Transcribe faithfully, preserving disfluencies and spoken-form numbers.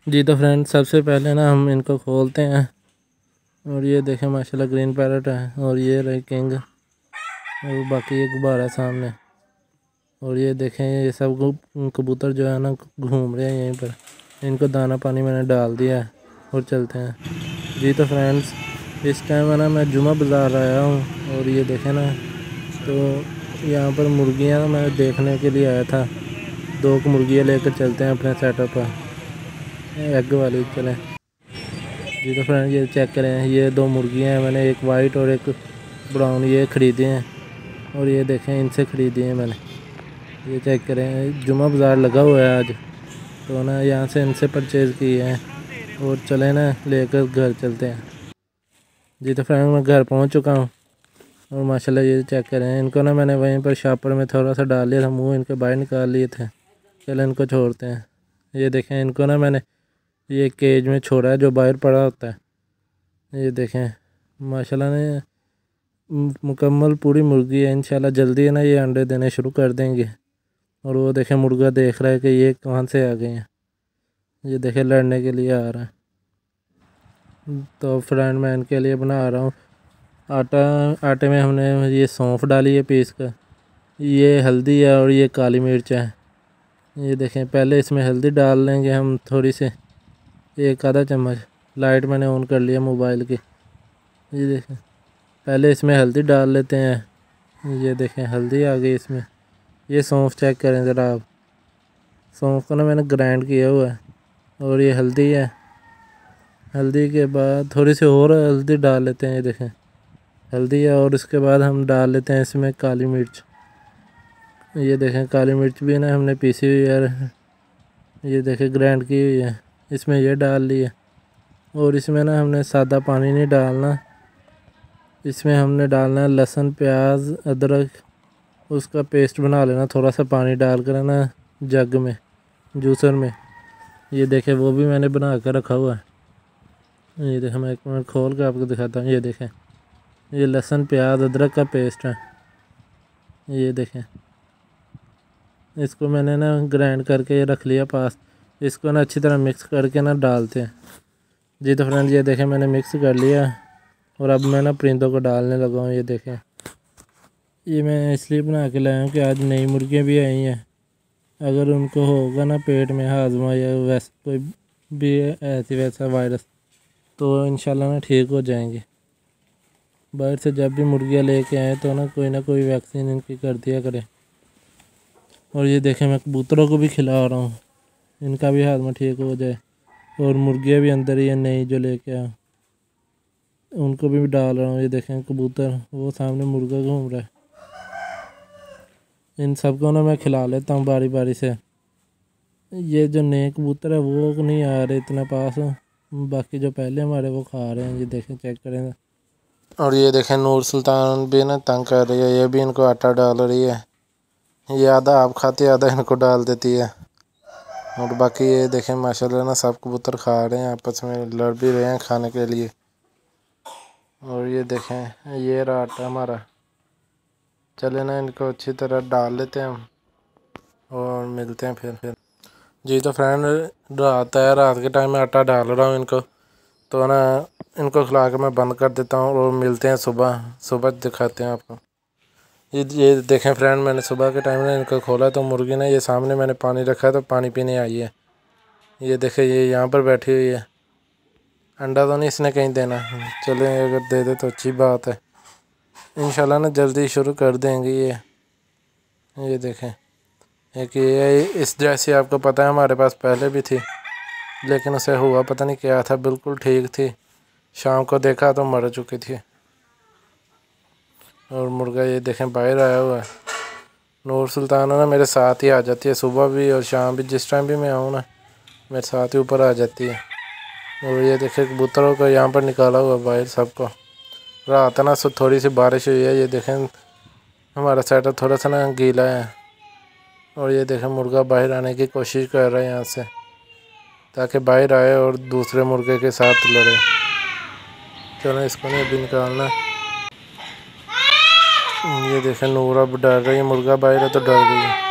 जी तो फ्रेंड, सबसे पहले ना हम इनको खोलते हैं और ये देखें माशाल्लाह ग्रीन पैरट है और ये रही किंग और बाकी ये गुब्बारा है सामने। और ये देखें ये सब कबूतर जो है ना घूम रहे हैं यहीं पर। इनको दाना पानी मैंने डाल दिया है और चलते हैं। जी तो फ्रेंड्स, इस टाइम है ना मैं जुमा बाज़ार आया हूँ और ये देखें ना, तो यहाँ पर मुर्गियाँ मैं देखने के लिए आया था। दो मुर्गियाँ लेकर चलते हैं अपने सेटअप पर, एग वाली। चलें जी तो फ्रेंड, ये चेक करें, ये दो मुर्गियाँ हैं मैंने, एक वाइट और एक ब्राउन, ये ख़रीदे हैं। और ये देखें इनसे ख़रीदे हैं मैंने। ये चेक करें, जुमा बाज़ार लगा हुआ है आज, तो ना यहाँ से इनसे परचेज़ किए हैं। और चले ना लेकर घर चलते हैं। जी तो फ्रेंड, मैं घर पहुँच चुका हूँ और माशाल्लाह ये चेक करें, इनको ना मैंने वहीं पर शापर में थोड़ा सा डाल लिया था, मुँह इनके बाहर निकाल लिए थे। चलो इनको छोड़ते हैं। ये देखें, इनको ना मैंने ये केज में छोड़ा है जो बाहर पड़ा होता है। ये देखें माशाल्लाह ने मुकम्मल पूरी मुर्गी है। इंशाल्लाह जल्दी है ना ये अंडे देने शुरू कर देंगे। और वो देखें मुर्गा देख रहा है कि ये कहाँ से आ गए हैं। ये देखें लड़ने के लिए आ रहा है। तो फ्रेंड, मैं इनके लिए बना रहा हूँ आटा। आटे में हमने ये सौंफ डाली है पीस कर, ये हल्दी है और ये काली मिर्च है। ये देखें, पहले इसमें हल्दी डाल लेंगे हम थोड़ी सी, एक आधा चम्मच। लाइट मैंने ऑन कर लिया मोबाइल की। ये देखें, पहले इसमें हल्दी डाल लेते हैं। ये देखें हल्दी आ गई इसमें। ये सौंफ चेक करें ज़रा आप, सौंफ को ना मैंने ग्राइंड किया हुआ है। और ये हल्दी है। हल्दी के बाद थोड़ी सी और हल्दी डाल लेते हैं। ये देखें हल्दी है और उसके बाद हम डाल लेते हैं इसमें काली मिर्च। ये देखें काली मिर्च भी ना हमने पीसी हुई है, ये देखें ग्राइंड की हुई है, इसमें ये डाल ली है। और इसमें ना हमने सादा पानी नहीं डालना, इसमें हमने डालना है लहसुन प्याज अदरक, उसका पेस्ट बना लेना थोड़ा सा पानी डाल कर ना जग में, जूसर में। ये देखें वो भी मैंने बना कर रखा हुआ है। ये देखें, मैं एक मिनट खोल कर आपको दिखाता हूँ। ये देखें, ये लहसुन प्याज अदरक का पेस्ट है। ये देखें, इसको मैंने ना ग्राइंड करके रख लिया पास। इसको ना अच्छी तरह मिक्स करके ना डालते हैं। जी तो फ्रेंड, ये देखें मैंने मिक्स कर लिया और अब मैं ना परिंदों को डालने लगा हूँ। ये देखें, ये मैं इसलिए बना के लाया हूँ कि आज नई मुर्गियाँ भी आई हैं। अगर उनको होगा ना पेट में हाजमा या वैसा कोई भी ऐसी वैसा वायरस, तो इंशाल्लाह ना ठीक हो जाएंगे। बाहर से जब भी मुर्गियाँ लेके आए तो ना कोई ना कोई वैक्सीन इनकी कर दिया करें। और ये देखें, मैं कबूतरों को भी खिला रहा हूँ, इनका भी हाजमा ठीक हो जाए। और मुर्गियाँ भी अंदर ही है नई जो लेके आया, उनको भी डाल रहा हूँ। ये देखें कबूतर, वो सामने मुर्गा घूम रहा है। इन सबको ना मैं खिला लेता हूँ बारी बारी से। ये जो नए कबूतर है वो नहीं आ रहे इतना पास, बाकी जो पहले हमारे वो खा रहे हैं। ये देखें चेक करें। और ये देखें नूर सुल्तान भी ना तंग कर रही है, ये भी इनको आटा डाल रही है। ये आधा आप खाती है आधा इनको डाल देती है। और बाकी ये देखें माशाल्लाह ना सब कबूतर खा रहे हैं, आपस में लड़ भी रहे हैं खाने के लिए। और ये देखें ये रहा आटा हमारा। चले ना इनको अच्छी तरह डाल लेते हैं हम और मिलते हैं फिर फिर जी तो फ्रेंड, रात है, रात के टाइम में आटा डाल रहा हूँ इनको, तो ना इनको खिला के मैं बंद कर देता हूँ और मिलते हैं सुबह। सुबह दिखाते हैं आपको। ये ये देखें फ्रेंड, मैंने सुबह के टाइम में इनको खोला तो मुर्गी ना ये सामने मैंने पानी रखा है तो पानी पीने आई है। ये देखें ये यहाँ पर बैठी हुई है। अंडा तो नहीं इसने कहीं देना, चले अगर दे दे तो अच्छी बात है। इंशाल्लाह ना जल्दी शुरू कर देंगे ये। ये देखें एक ये इस जैसी आपको पता है हमारे पास पहले भी थी, लेकिन उसे हुआ पता नहीं क्या था, बिल्कुल ठीक थी। शाम को देखा तो मर चुकी थी। और मुर्गा ये देखें बाहर आया हुआ है। नूर सुल्तान ना मेरे साथ ही आ जाती है, सुबह भी और शाम भी, जिस टाइम भी मैं आऊँ ना मेरे साथ ही ऊपर आ जाती है। और ये देखें कबूतरों को यहाँ पर निकाला हुआ बाहर सबको। रात ना सो थोड़ी सी बारिश हुई है। ये देखें हमारा सेटअप थोड़ा सा ना गीला है। और ये देखें मुर्गा बाहर आने की कोशिश कर रहा है यहाँ से, ताकि बाहर आए और दूसरे मुर्गे के साथ लड़े। चलो इसको नहीं अभी निकालना। ये देखें नूर अब डर रही है, मुर्गा बाहर है तो डर गई है।